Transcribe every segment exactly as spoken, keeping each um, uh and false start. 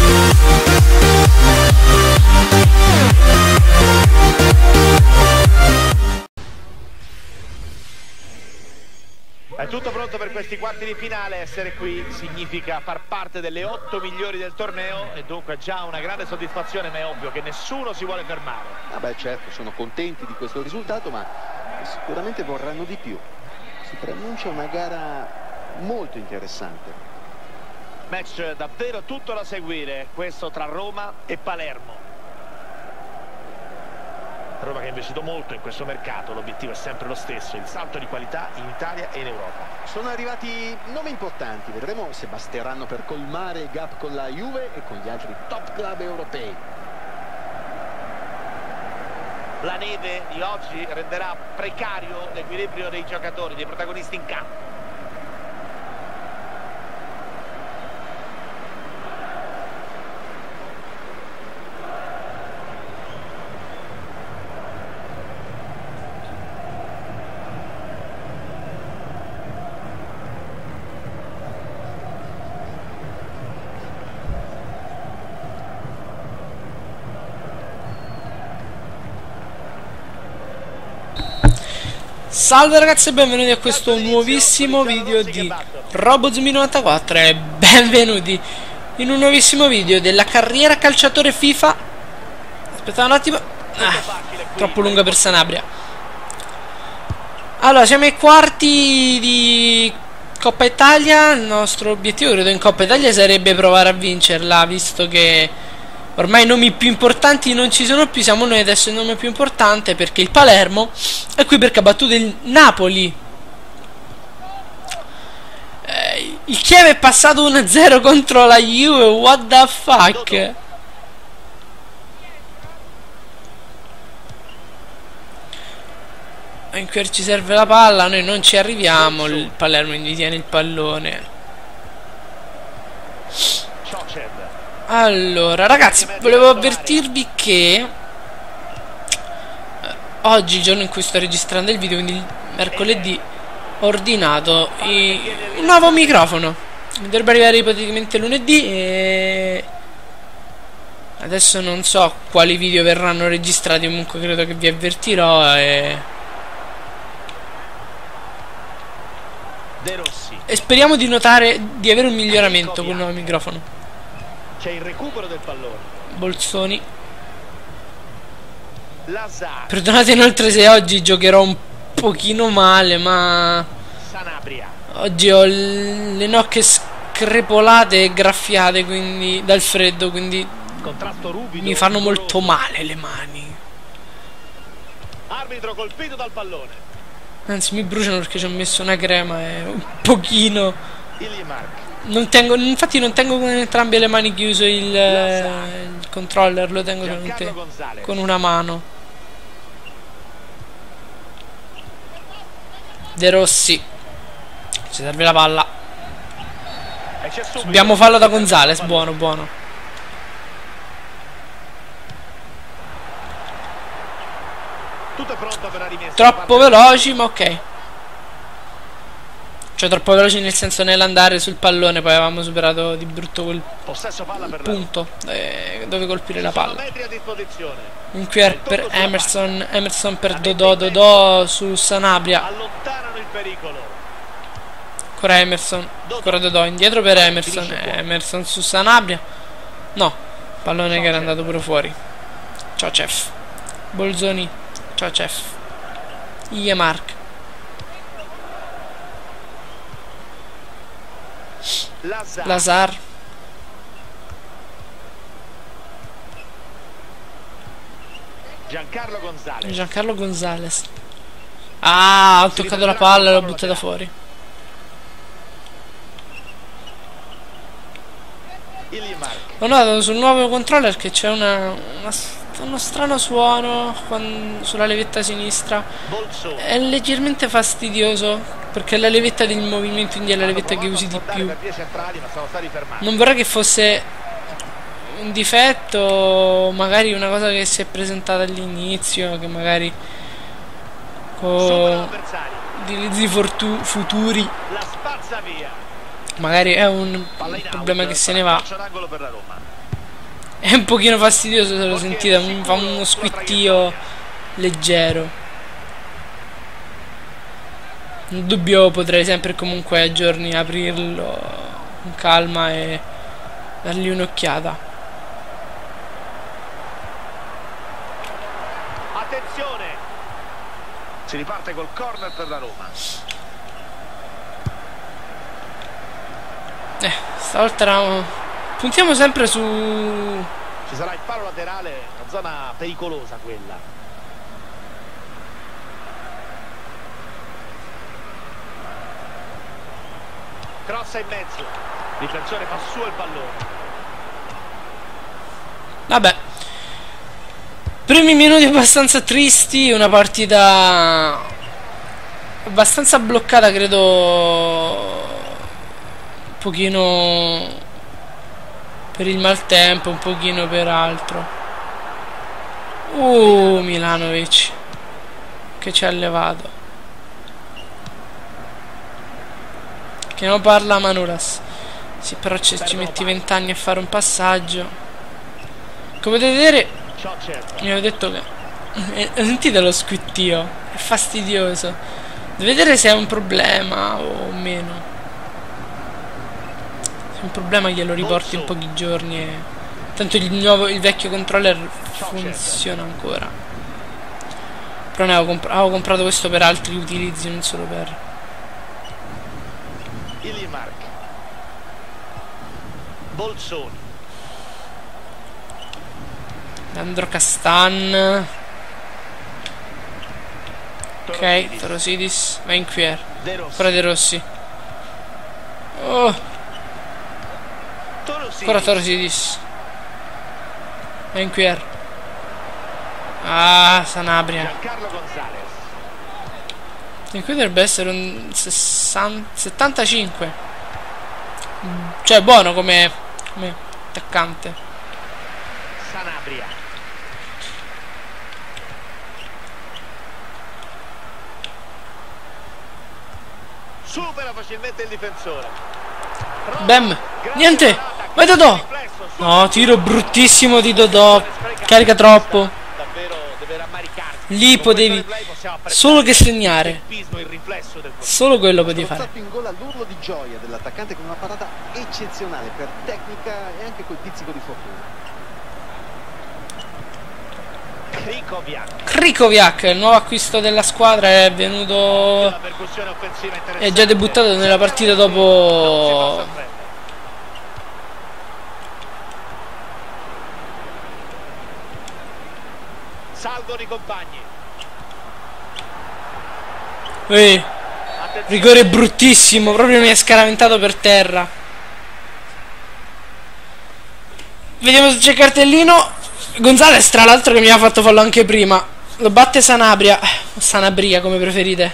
È tutto pronto per questi quarti di finale. Essere qui significa far parte delle otto migliori del torneo e dunque già una grande soddisfazione, ma è ovvio che nessuno si vuole fermare. Ah beh, certo, sono contenti di questo risultato, ma sicuramente vorranno di più. Si preannuncia una gara molto interessante. Match davvero tutto da seguire, questo tra Roma e Palermo. Roma che ha investito molto in questo mercato, l'obiettivo è sempre lo stesso, il salto di qualità in Italia e in Europa. Sono arrivati nomi importanti, vedremo se basteranno per colmare il gap con la Juve e con gli altri top club europei. La neve di oggi renderà precario l'equilibrio dei giocatori, dei protagonisti in campo. Salve ragazzi e benvenuti a questo nuovissimo video di Robozombie novantaquattro e benvenuti in un nuovissimo video della carriera calciatore FIFA. Aspettate un attimo, ah, troppo lunga per Sanabria. Allora, siamo ai quarti di Coppa Italia. Il nostro obiettivo credo in Coppa Italia sarebbe provare a vincerla, visto che ormai i nomi più importanti non ci sono più, siamo noi adesso il nome più importante, perché il Palermo è qui perché ha battuto il Napoli. Eh, il Chievo è passato uno a zero contro la Juve, what the fuck? In cui ci serve la palla, noi non ci arriviamo, il Palermo quindi tiene il pallone. Allora ragazzi, volevo avvertirvi che eh, oggi, il giorno in cui sto registrando il video, quindi il mercoledì, ho ordinato i, un nuovo microfono. Mi dovrebbe arrivare ipoteticamente lunedì e adesso non so quali video verranno registrati, comunque credo che vi avvertirò e, e speriamo di notare di avere un miglioramento con il nuovo microfono. C'è il recupero del pallone. Bolzoni. Perdonate inoltre se oggi giocherò un pochino male, ma Sanabria. oggi ho le nocche screpolate e graffiate, quindi dal freddo, quindi mi fanno molto male le mani. Arbitro colpito dal pallone. Anzi, mi bruciano perché ci ho messo una crema e un pochino. Non tengo, infatti non tengo con entrambe le mani chiuso il, il controller, lo tengo solamente con una mano. De Rossi. Ci serve la palla. Abbiamo fallo da Gonzales, buono, buono. Troppo veloci, ma ok. Cioè troppo veloci nel senso nell'andare sul pallone, poi avevamo superato di brutto quel punto eh, dove colpire la palla. In qui per Emerson, Emerson per Dodò, Dodò su Sanabria. Ancora Emerson, ancora Dodò, indietro per Emerson, Emerson su Sanabria. No, pallone che era andato pure fuori. Ciocev, Bolzoni, Ciocev, Iemark. Lazar. Giancarlo Gonzales. Giancarlo Gonzales. Ah, ho toccato la palla e l'ho buttata fuori. Ho notato sul nuovo controller che c'è una, una, uno strano suono quando, sulla levetta sinistra. È leggermente fastidioso perché la levetta del movimento indietro è la levetta che usi di più. Non vorrei che fosse un difetto, magari una cosa che si è presentata all'inizio, che magari con utilizzi futuri magari è un problema che se ne va. È un pochino fastidioso se lo sentite, mi fa uno squittio leggero. In dubbio potrei sempre comunque a giorni aprirlo con calma e dargli un'occhiata. Attenzione! Si riparte col corner per la Roma. Eh, stavolta eravamo... Puntiamo sempre su... Ci sarà il palo laterale, una zona pericolosa quella. Crossa in mezzo. Il difensore fa su il pallone. Vabbè. Primi minuti abbastanza tristi, una partita abbastanza bloccata, credo un pochino per il maltempo, un pochino per altro. Uh, Milanovic che ci ha levato. Che non parla Manuras. Sì, però ci, ci metti vent'anni a fare un passaggio. Come potete vedere, mi avevo detto che eh, sentite lo squittio, è fastidioso. Devo vedere se è un problema o meno. Se è un problema glielo riporti in pochi giorni e... tanto il nuovo, il vecchio controller funziona ancora. Però ne avevo, comp avevo comprato questo per altri utilizzi, non solo per... Ilimark. Bolzoni. Andro Castan. Ok, Torosidis. Va in Quier. Ancora De Rossi. Oh. Ancora Torosidis. Va in Quier. Ah, Sanabria. E qui dovrebbe essere un sessanta, settantacinque. Cioè buono come, come attaccante. Sanabria. Supera facilmente il difensore. Bam. Niente. Vai Dodò. No, tiro bruttissimo di Dodò. Carica troppo. Lì potevi solo che segnare. Solo quello potevi fare. in gol all'urlo di gioia dell'attaccante con una parata eccezionale per tecnica e anche quel pizzico di fortuna. Krikoviak, il nuovo acquisto della squadra, è venuto, è già debuttato nella partita dopo salgono i compagni. Ehi, rigore bruttissimo, proprio mi è scaraventato per terra. Vediamo se c'è cartellino. Gonzales, tra l'altro, che mi ha fatto fallo anche prima. Lo batte Sanabria, o Sanabria come preferite.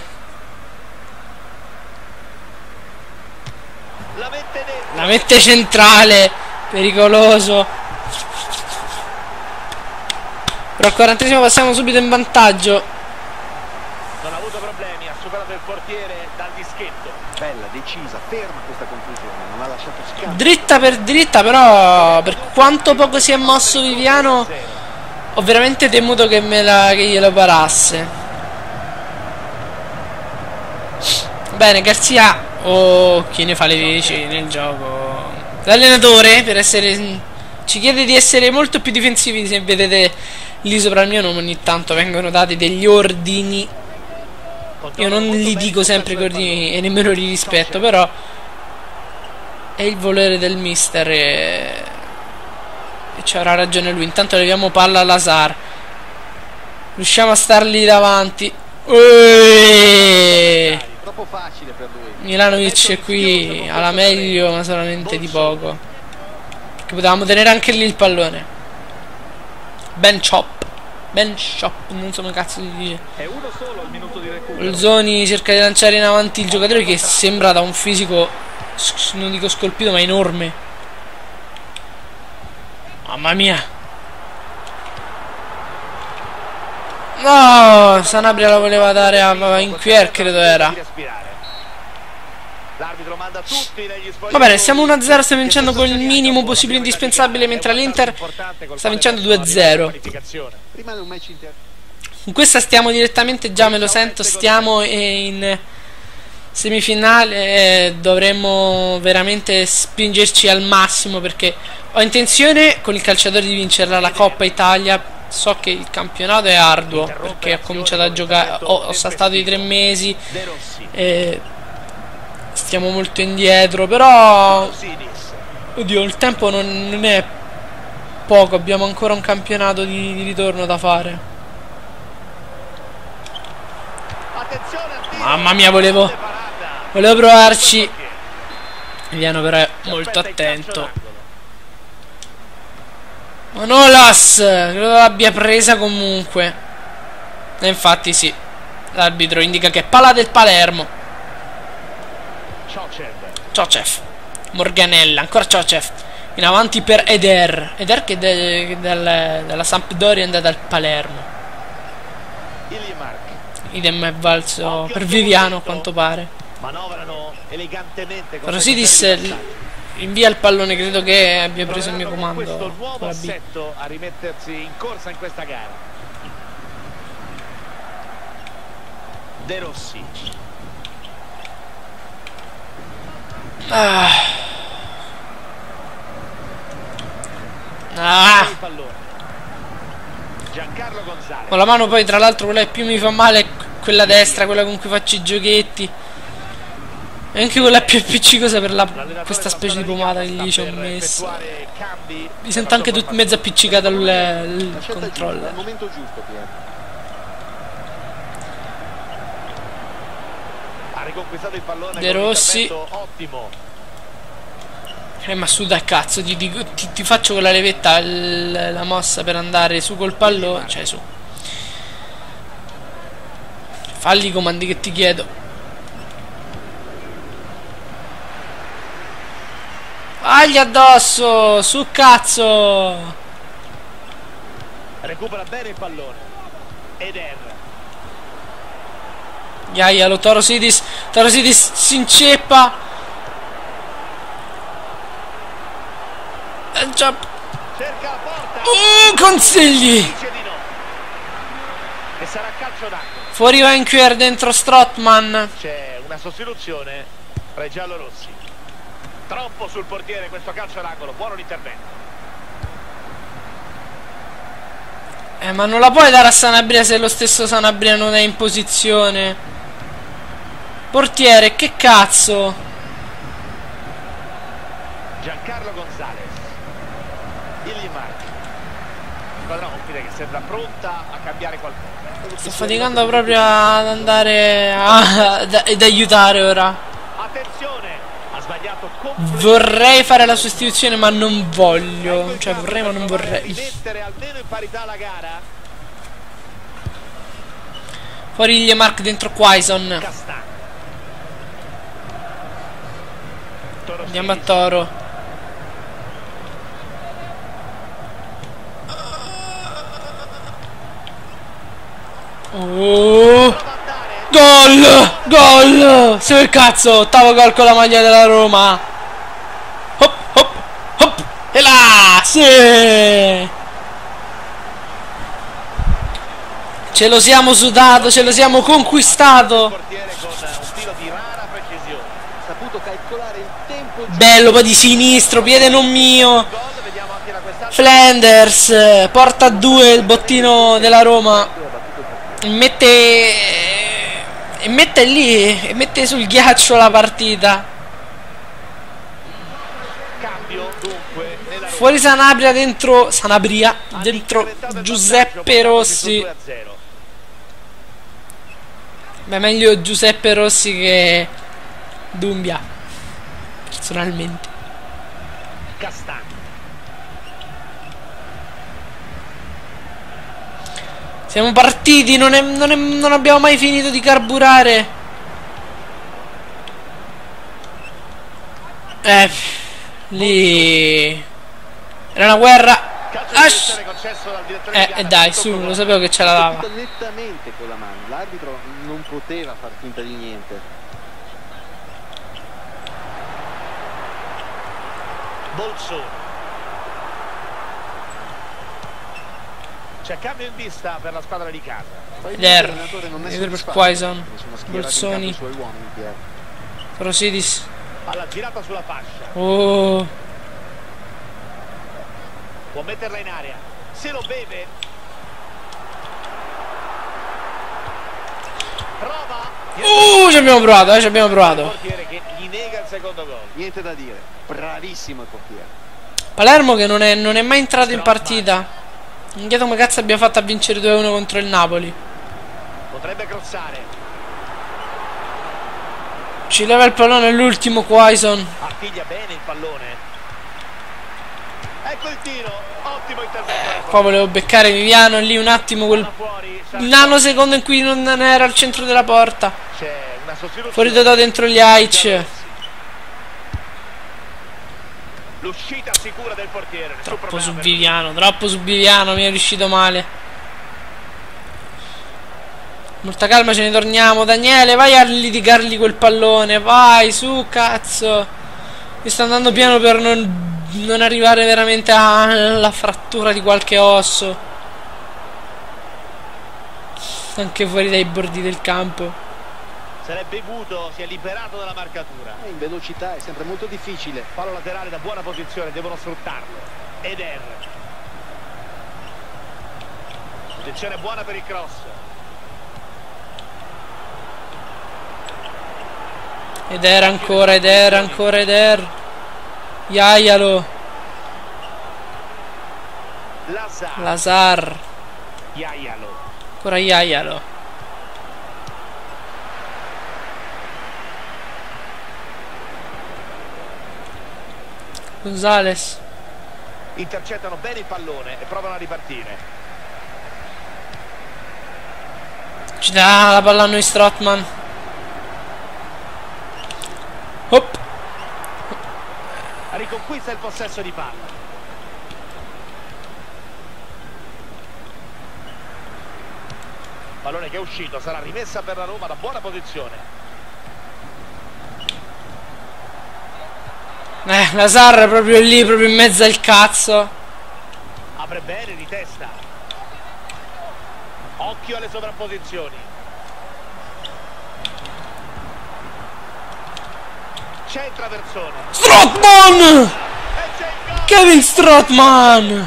La mette, La mette centrale, pericoloso. Però al quarantesimo passiamo subito in vantaggio. Non ha avuto problemi, ha superato il portiere dal dischetto. Bella, decisa, ferma questa conclusione, non ha lasciato scampo. Dritta per dritta, però per quanto poco si è mosso Viviano, ho veramente temuto che, me la, che glielo parasse. Bene, Garzia. Oh, chi ne fa le veci nel gioco. L'allenatore, per essere, ci chiede di essere molto più difensivi. Se vedete lì sopra il mio nome ogni tanto vengono dati degli ordini. Io non li dico sempre che ordini e nemmeno li rispetto, però è il volere del mister e, e ci avrà ragione lui. Intanto leviamo palla a Lazar. Riusciamo a stargli davanti. Eeeh! Troppo facile per lui. Milanovic è qui alla meglio, ma solamente di poco. Perché potevamo tenere anche lì il pallone. Ben chop. Ben shop, non so come cazzo di dire. È uno solo al minuto di recupero. Bolzoni cerca di lanciare in avanti il giocatore, che sembra da un fisico, non dico scolpito, ma enorme. Mamma mia. No, Sanabria la voleva dare a Inquier, credo era. L'arbitro manda tutti negli spogliatoi. Va bene, siamo uno a zero, stiamo vincendo con il minimo possibile indispensabile, mentre l'Inter sta vincendo due a zero. Con questa stiamo direttamente, già me lo sento, stiamo in semifinale e dovremmo veramente spingerci al massimo, perché ho intenzione con il calciatore di vincerla la Coppa Italia. So che il campionato è arduo perché ho cominciato a giocare, ho, ho saltato i tre mesi e stiamo molto indietro, però oddio, il tempo non, non è poco, abbiamo ancora un campionato di, di ritorno da fare. Mamma mia, volevo volevo provarci. Emiliano però è molto attento. Manolas, credo l'abbia presa comunque. E infatti sì, l'arbitro indica che è palla del Palermo. Ciocev, Morganella, ancora Ciocev, in avanti per Eder. Eder che, de, che del, dalla Sampdoria è andata al Palermo. Idem è valso per Viviano a quanto pare. Manovrano elegantemente. Rosidis invia il pallone, credo che abbia preso il mio comando. Questo il nuovo assetto a rimettersi in corsa in questa gara. De Rossi. Ah. Ah. Giancarlo Gonzalez. Con la mano poi, tra l'altro, quella che più mi fa male è quella destra, quella con cui faccio i giochetti. E anche quella più appiccicosa per la, questa specie di pomata che gli ci ho messo. Mi sento anche tut, mezzo appiccicata il, il controllo. Al momento giusto, Pier. Ha riconquistato il pallone. De Rossi. Ottimo. Eh, ma su, dai, cazzo, ti, ti, ti, ti faccio con la levetta il, la mossa per andare su col pallone. Cioè, su. Falli i comandi che ti chiedo. Agli addosso, su cazzo. Recupera bene il pallone. Eder. Iaia, lo Torosidis. Torosidis si inceppa. E già. Cerca la porta. Uh, consigli. Dice di no. E sarà calcio d'angolo. Fuori Venquer, dentro Strootman. C'è una sostituzione tra i giallorossi. Troppo sul portiere questo calcio d'angolo, buono l'intervento. Eh, ma non la puoi dare a Sanabria se lo stesso Sanabria non è in posizione. Portiere, che cazzo? Giancarlo Gonzalez. Illimar. Squadra ospite che sembra pronta a cambiare qualcosa. Sto faticando proprio ad andare a, ad, ad aiutare ora. Attenzione! Vorrei fare la sostituzione ma non voglio. Cioè vorrei ma non vorrei. Fuori gli Mark, dentro Quaison. Andiamo a Toro. Oh, gol! Gol! Sì, che cazzo! Ottavo gol con la maglia della Roma. Hop, hop, hop. E là! Sì! Ce lo siamo sudato, ce lo siamo conquistato. Bello, poi di sinistro, piede non mio. Flanders porta a due il bottino della Roma. Mette e mette lì e mette sul ghiaccio la partita. Fuori Sanabria, dentro Sanabria, dentro Giuseppe Rossi. Beh, meglio Giuseppe Rossi che Dumbia, personalmente. Siamo partiti, non, è, non, è, non abbiamo mai finito di carburare. Eh, lì era una guerra. Ash. Eh, eh dai, su, lo sapevo che ce la dava. Nettamente con la mano, l'arbitro non poteva far finta di niente. Bolzoni. C'è cambio in vista per la squadra di casa. Eder, Eder per Quaison, Bolzoni, Prosidis. Palla girata sulla fascia. Oh. Può metterla in area. Se lo beve. Prova. Uh, ci abbiamo provato, eh, ci abbiamo provato. Il portiere che gli nega il secondo gol. Niente da dire. Bravissimo il portiere. Palermo che non è, non è mai entrato in partita. Non chiedo come cazzo abbia fatto a vincere due a uno contro il Napoli. Potrebbe crossare. Ci leva il pallone all'ultimo Quaison. Artiglia bene il pallone. Ecco il tiro. Ottimo intervento. Qua volevo beccare Viviano lì un attimo, quel nanosecondo in cui non era al centro della porta. C'è una sostituzione. Fuori da dentro gli Aic. L'uscita sicura del portiere. Troppo su Viviano, troppo su Viviano, mi è riuscito male. Molta calma, ce ne torniamo. Daniele, vai a litigargli quel pallone. Vai, su, cazzo. Mi sta andando piano per non, non arrivare veramente alla frattura di qualche osso. Anche fuori dai bordi del campo. Se l'è bevuto, si è liberato dalla marcatura. In velocità è sempre molto difficile. Fallo laterale da buona posizione, devono sfruttarlo. Eder. Posizione buona per il cross. Eder ancora, Eder ancora, Eder. Iaialo. Lazar. Lazar. Iaialo. Ancora Iaialo. Gonzales. Intercettano bene il pallone e provano a ripartire. Ci dà la palla a noi Strootman. Hop. Riconquista il possesso di palla. Pallone che è uscito, sarà rimessa per la Roma da buona posizione. Eh, Lazar è proprio lì, proprio in mezzo al cazzo. Apre bene di testa. Occhio alle sovrapposizioni. C'è il traversone. Strootman! Kevin Strootman!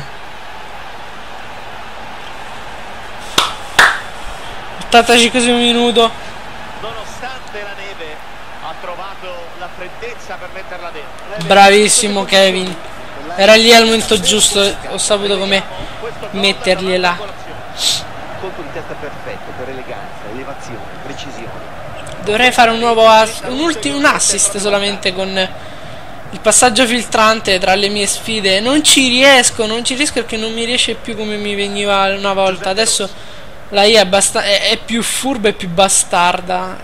ottantacinquesimo minuto. Nonostante la neve ha trovato la freddezza per metterla dentro. Bravissimo Kevin. Era lì al momento giusto. Ho saputo come metterli là. Colpo di testa perfetto per eleganza, elevazione, precisione. Dovrei fare un nuovo as un ultimo un assist solamente con il passaggio filtrante tra le mie sfide. Non ci riesco, non ci riesco perché non mi riesce più come mi veniva una volta. Adesso la I A è, è, è più furba e più bastarda.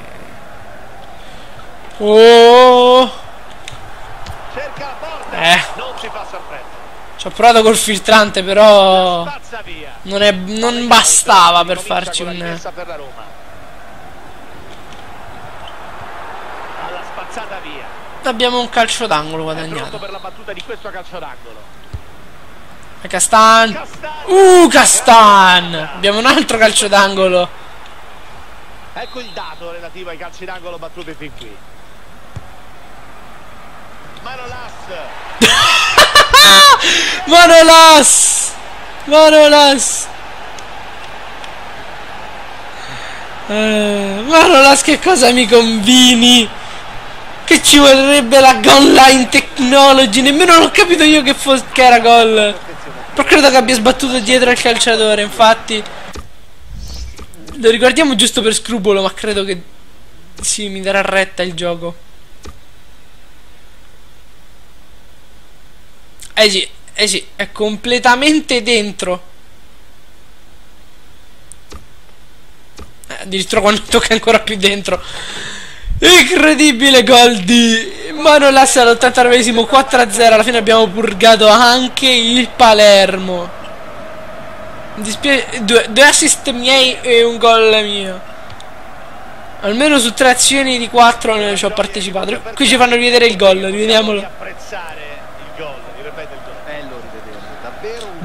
Oh! Cerca la porta. Eh. Non si fa sorpresa. Ci ho provato col filtrante, però non, è, non bastava per farci un... per la Roma. Alla spazzata via. Abbiamo un calcio d'angolo guadagnato. Pronto per la battuta di questo calcio d'angolo. Castan. Uh, Castan. Abbiamo un altro calcio d'angolo. Ecco il dato relativo ai calci d'angolo battuti fin qui. Manolas. Manolas. Manolas. Uh, Manolas, che cosa mi combini? Che ci vorrebbe la goal line technology. Nemmeno l'ho capito io che, che era gol. Però credo che abbia sbattuto dietro al calciatore. Infatti lo ricordiamo giusto per scrupolo, ma credo che sì, mi darà retta il gioco. Eh sì, eh sì, è completamente dentro. eh, Addirittura quando tocca ancora più dentro. Incredibile gol di Manolas all'ottantanovesimo, quattro a zero. Alla fine abbiamo purgato anche il Palermo. Due, due assist miei e un gol mio. Almeno su tre azioni di quattro ci ho partecipato. Qui ci fanno rivedere il gol, rivediamolo. Apprezzare il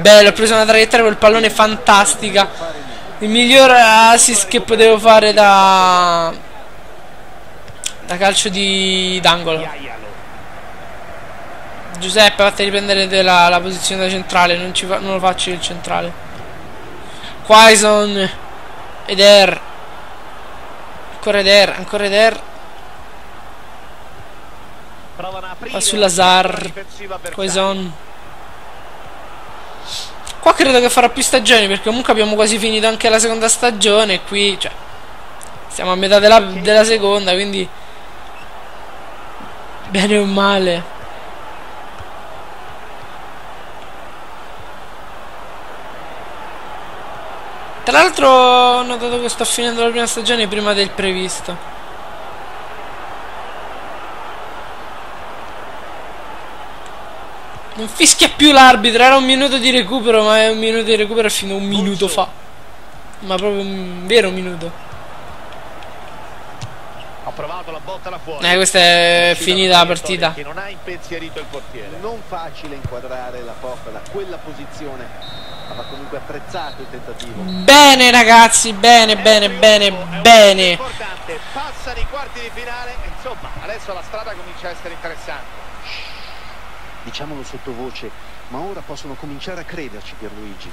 bello, ho preso una traiettoria quel pallone fantastica, il miglior assist che potevo fare da da calcio di d'angolo. Giuseppe, fatti riprendere della, la posizione da centrale, non, ci fa, non lo faccio il centrale. Quaison, Eder, ancora Eder, ancora Eder. Va sull'Azar, Quaison. Qua credo che farà più stagioni, perché comunque abbiamo quasi finito anche la seconda stagione. Qui, cioè, siamo a metà della, della seconda, quindi bene o male. Tra l'altro ho notato che sto finendo la prima stagione prima del previsto. Non fischia più l'arbitro, era un minuto di recupero, ma è un minuto di recupero fino a un minuto fa. Ma proprio un vero minuto. Ha provato la botta là fuori. Eh, questa è finita la partita. Che non ha impensierito il portiere. Non facile inquadrare la porta da quella posizione, ma va comunque apprezzato il tentativo. Bene ragazzi, bene, bene, bene, bene. Importante, passano i quarti di finale, insomma, adesso la strada comincia a essere interessante. Diciamolo sottovoce, ma ora possono cominciare a crederci, Pierluigi.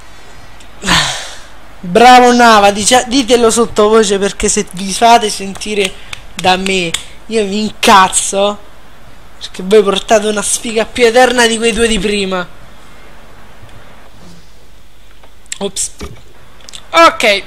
Bravo Nava, dice, ditelo sottovoce, perché se vi fate sentire da me io vi incazzo, perché voi portate una sfiga più eterna di quei due di prima. Ops. Ok,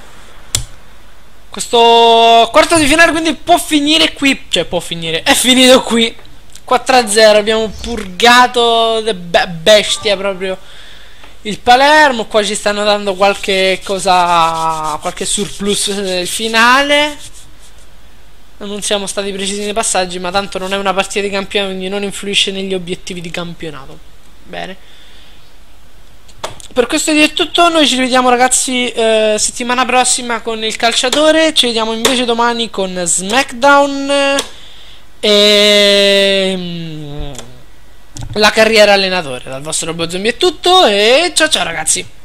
questo quarto di finale quindi può finire qui, cioè può finire, è finito qui. Quattro a zero, abbiamo purgato de be bestia proprio il Palermo. Qua ci stanno dando qualche cosa, qualche surplus del finale. Non siamo stati precisi nei passaggi, ma tanto non è una partita di campionato, quindi non influisce negli obiettivi di campionato. Bene, per questo è tutto. Noi ci rivediamo ragazzi eh, settimana prossima con il calciatore. Ci vediamo invece domani con SmackDown e la carriera allenatore. Dal vostro Robo Zombie è tutto, e ciao ciao ragazzi.